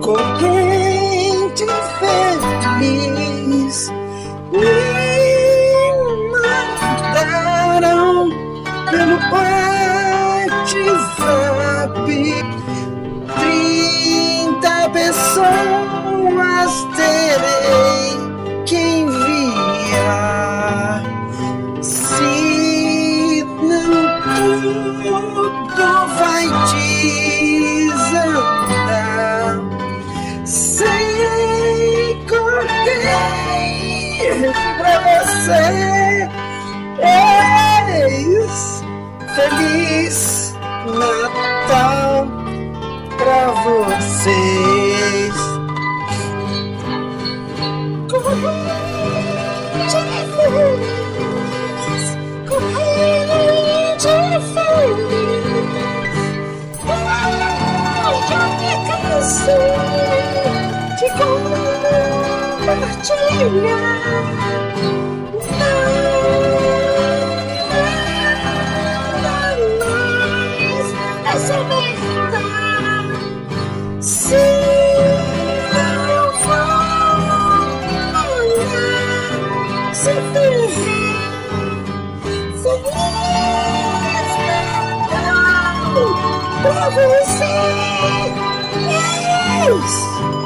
contente e feliz. Me mandaram pelo WhatsApp 30 pessoas terei que enviar. Se não, tudo vai desandar. Sem correr pra você. Eis, Feliz Natal pra vocês. Corrente feliz, já me cansei de compartilhar. Essa é verdade. Se não for olhar, se Feliz Natal pra você. Yes!